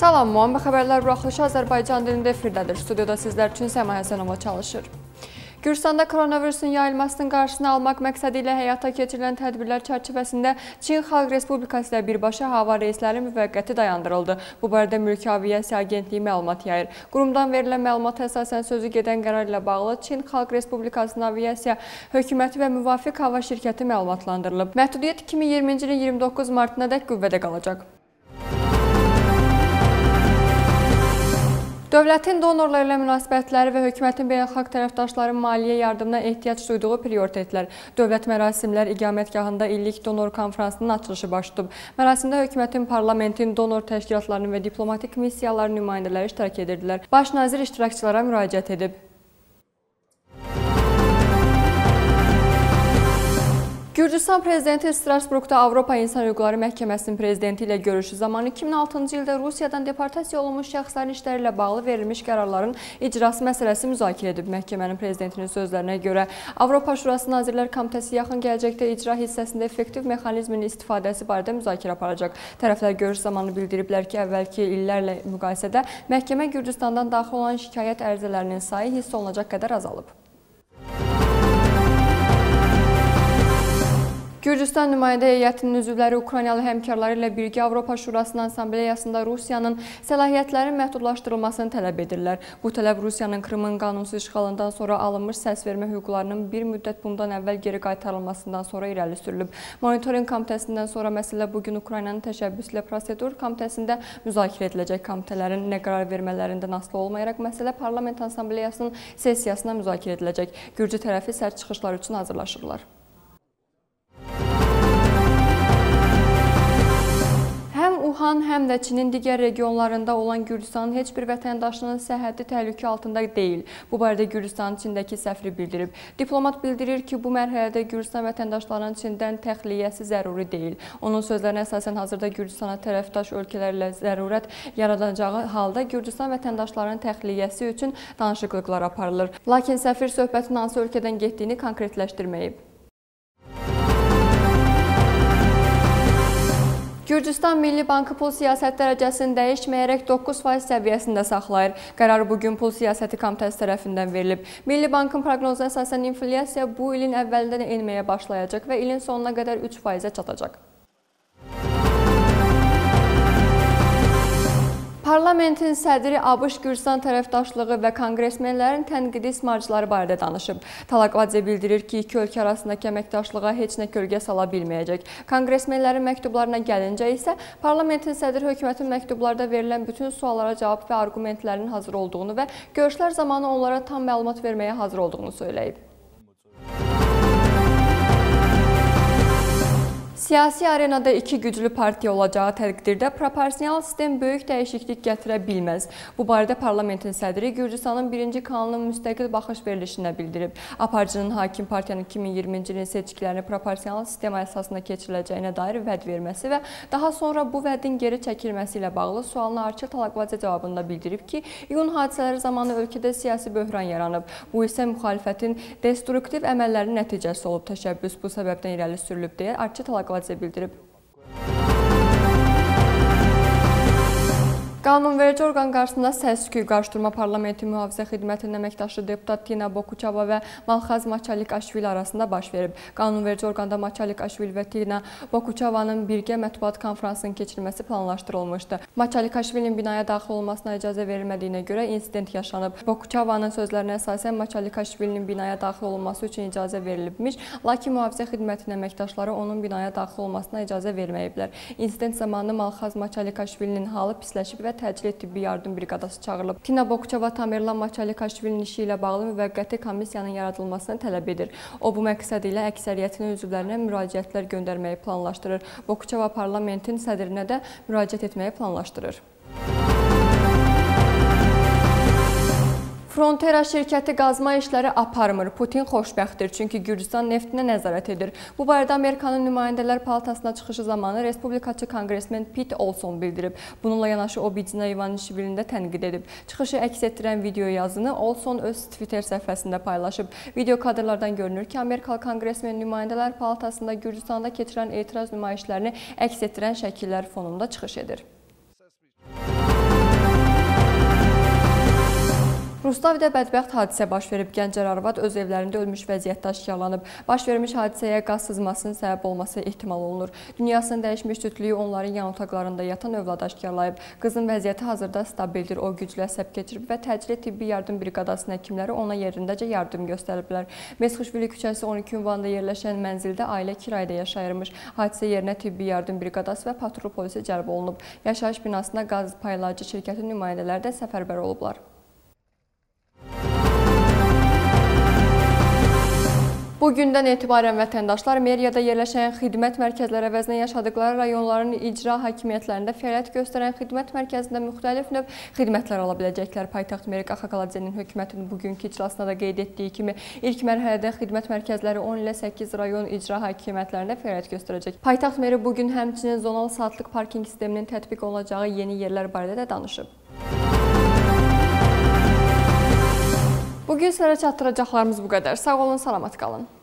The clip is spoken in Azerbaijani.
Salam, Muamma xəbərlər buraxılışı Azərbaycan dilində efirdədir. Studiyada sizlər üçün Səma Həsənova çalışır. Gürcüstanda koronavirusun yayılmasının qarşısını almaq məqsədi ilə həyata keçirilən tədbirlər çərçivəsində Çin Xalq Respublikası ilə birbaşa hava reysləri müvəqqəti dayandırıldı. Bu barədə Mülki Aviasiya Agentliyi məlumat yayır. Qurumdan verilən məlumata əsasən sözü gedən qərar ilə bağlı Çin Xalq Respublikasının aviasiya hökuməti və müvafiq hava şirkəti məlumatlandırılıb. Məhdudiyyət 2020-ci ilin 29 martına dək qüvvədə qalacaq. Dövlətin donorlar ilə münasibətləri və hökumətin beynəlxalq tərəfdaşların maliyyə yardımına ehtiyac duyduğu prioritetlər. Dövlət mərasimlər iqamətgahında illik donor konfransının açılışı baş tutub. Mərasimdə hökumətin, parlamentin, donor təşkilatlarının və diplomatik missiyaların nümayəndələri iştirak edirdilər. Baş nazir iştirakçılara müraciət edib. Gürcüstan prezidenti Strasburqda Avropa İnsan Hüquqları Məhkəməsinin prezidenti ilə görüşü zamanı 2006-cı ildə Rusiyadan deportasiya olunmuş şəxslərin işləri ilə bağlı verilmiş qərarların icrası məsələsi müzakirə edib. Məhkəmənin prezidentinin sözlərinə görə Avropa Şurası Nazirlər Komitəsi yaxın gələcəkdə icra hissəsində effektiv mexanizmin istifadəsi barədə müzakirə aparacaq. Tərəflər görüş zamanı bildiriblər ki, əvvəlki illərlə müqayisədə məhkəmə Gürcüstandan daxil olan şikayət ərizələrinin sayı hiss olunacaq qədər azalıb. Gürcüstan nümayəndə heyətinin üzvləri Ukraynalı həmkarları ilə birgə Avropa Şurasının Assambleyasında Rusiyanın səlahiyyətlərinin məhdudlaşdırılmasını tələb edirlər. Bu tələb Rusiyanın Krımın qanunsuz işğalından sonra alınmış səsvermə hüquqlarının bir müddət bundan əvvəl geri qaytarılmasından sonra irəli sürülüb. Monitoring komitəsindən sonra məsələ bugün Ukraynanın təşəbbüsü ilə prosedur komitəsində müzakirə ediləcək. Komitələrin nə qərar vermələrindən asılı olmayaraq məsələ Parlament Assambleyasının sessiyasına müzakirə ediləcək. Gürcü tərəfi sərt çıxışlar üçün hazırlaşırlar. Wuhan həm də Çinin digər regionlarında olan Gürcüstanın heç bir vətəndaşının sərhəddi təhlükə altında deyil. Bu barədə Gürcüstanın Çindəki səfiri bildirib. Diplomat bildirir ki, bu mərhələdə Gürcüstan vətəndaşlarının Çindən təxliyəsi zəruri deyil. Onun sözlərinə əsasən hazırda Gürcüstana tərəfdaş ölkələrlə zərurət yaradacağı halda Gürcüstan vətəndaşlarının təxliyəsi üçün danışıqlıqlar aparılır. Lakin səfir söhbətin hansı ölkədən getdiyini konkretləşdirməyib. Gürcüstan Milli Bankı pul siyasət dərəcəsini dəyişməyərək 9% səviyyəsində saxlayır. Qərar bugün Pul Siyasəti Komitəsi tərəfindən verilib. Milli Bankın proqnozuna əsasən inflyasiya bu ilin əvvəlində enməyə başlayacaq və ilin sonuna qədər 3%-ə çatacaq. Parlamentin sədri ABŞ Gürcüstan tərəfdaşlığı və konqresmenlərin tənqidi ismarcıları barədə danışıb. Talakvadze bildirir ki, iki ölkə arasındakı əməkdaşlığa heç nə kölgə sala bilməyəcək. Konqresmenlərin məktublarına gəlincə isə parlamentin sədri hökumətin məktublarda verilən bütün suallara cavab və argumentlərin hazır olduğunu və görüşlər zamanı onlara tam məlumat verməyə hazır olduğunu söyləyib. Siyasi arenada iki güclü partiya olacağı təqdirdə proporsional sistem böyük dəyişiklik gətirə bilməz. Bu barədə parlamentin sədri Gürcüstanın 1-ci kanalının müstəqil baxış verilişində bildirib. Aparıcının hakim partiyanın 2020-ci ilin seçkilərini proporsional sistema əsasında keçiriləcəyinə dair vəd verməsi və daha sonra bu vədin geri çəkilməsi ilə bağlı sualına Arçil Talakvadze cavabında bildirib ki, iyun hadisələri zamanı ölkədə siyasi böhran yaranıb. Bu isə müxalifətin destruktiv əməllərinin nəticəsi olub. Təşəbbüs bu səbəbdən irəli sürülüb deyə Arçil Talakvadze bildirib. Qanunverici orqan qarşısında səs-küy qarşıdurma parlamenti mühafizə xidmətinin əməkdaşı deputat Tina Bokuçava və Malxaz Maçalikaşvili arasında baş verib. Qanunverici orqanda Maçalikaşvili və Tina Bokuçavanın birgə mətbuat konfransının keçirilməsi planlaşdırılmışdı. Maçalikaşvilinin binaya daxil olmasına icazə verilmədiyinə görə insident yaşanıb. Bokuçavanın sözlərinə əsasən Maçalikaşvilinin binaya daxil olması üçün icazə verilibmiş, lakin mühafizə xidmətinin əməkdaşları onun binaya daxil olmasına icazə verməyiblər. İnsident zamanı Malxaz Maçalikaşvilinin halı pisləşib və təcili tibbi yardım briqadası çağırılıb. Tina Bokuçava Tamerlan Maçalikaşvilinin işi ilə bağlı müvəqqəti komissiyanın yaradılmasını tələb edir. O, bu məqsəd ilə əksəriyyətinin üzvlərinə müraciətlər göndərməyi planlaşdırır. Bokuçava parlamentin sədrinə də müraciət etməyi planlaşdırır. Frontera şirkəti qazma işləri aparmır. Putin xoşbəxtdir, çünki Gürcüstan neftinə nəzarət edir. Bu barədə Amerikanın Nümayəndələr Palatasına çıxışı zamanı Respublikaçı konqresmen Pete Olson bildirib. Bununla yanaşı o Bidina İvanişvilini də tənqid edib. Çıxışı əks etdirən video yazını Olson öz Twitter səhifəsində paylaşıb. Video kadrlardan görünür ki, Amerikalı konqresmen Nümayəndələr Palatasında Gürcüstanda keçirən etiraz nümayişlərini əks etdirən şəkillər fonunda çıxış edir. Rustavidə bədbəxt hadisə baş verib. Gəncər arvad öz evlərində ölmüş vəziyyətdə aşkarlanıb. Baş vermiş hadisəyə qaz sızmasının səbəb olması ehtimal olunur. Dünyasının dəyişmiş cütlüyü onların yan otaqlarında yatan övladı aşkarlayıb. Qızın vəziyyəti hazırda stabildir. O güclü əsəb keçirib və təcili tibbi yardım briqadasının həkimləri ona yerindəcə yardım göstəriblər. Mesxuşvili küçəsi 12 ünvanında yerləşən mənzildə ailə kirayədə yaşayırmış. Hadisə yerinə tibbi yardım briqadası və patrul polisi cəlb olunub. Yaşayış binasına qaz paylayıcı şirkətin nümayəndələri də səfərbər olublar. Bugündən etibarən vətəndaşlar meriyada yerləşən xidmət mərkəzləri əvəzinə yaşadıkları rayonların icra hakimiyyətlərində fəaliyyət göstərən xidmət mərkəzində müxtəlif növ xidmətlər ala biləcəklər. Paytaxt meri Qaxaqaladzenin hökumətin bugünkü iclasında da qeyd etdiyi kimi, ilk mərhələdə xidmət mərkəzləri 10 ilə 8 rayon icra hakimiyyətlərində fəaliyyət göstərəcək. Paytaxt meri bugün həmçinin zonal saatlıq parkinq sisteminin tətbiq olunacağı yeni yerlər barədə də danışıb. Bugün sizlərə çatdıracaqlarımız bu qədər. Sağ olun, salamat qalın.